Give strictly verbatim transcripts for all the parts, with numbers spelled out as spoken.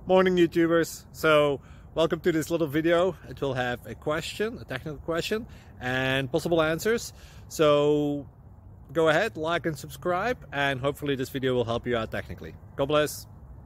Morning YouTubers. So welcome to this little video. It will have a question, a technical question, and possible answers. So go ahead, like and subscribe, and hopefully this video will help you out technically. God bless.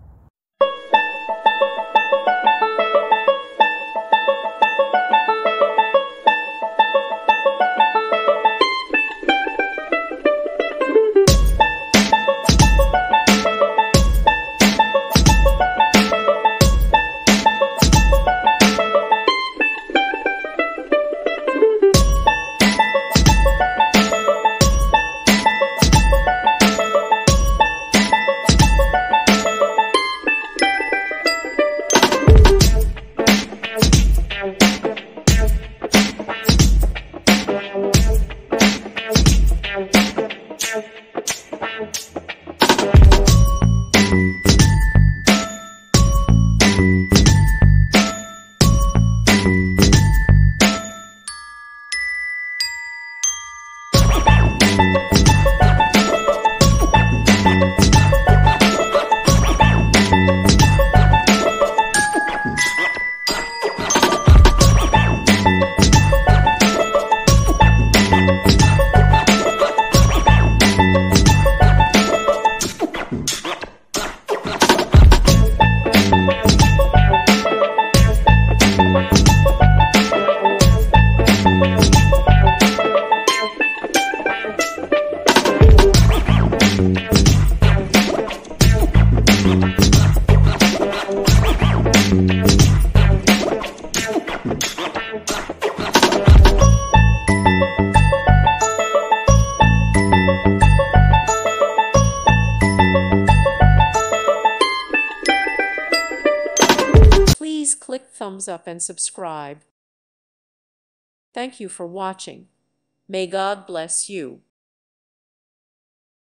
Please click thumbs up and subscribe. Thank you for watching. May God bless you.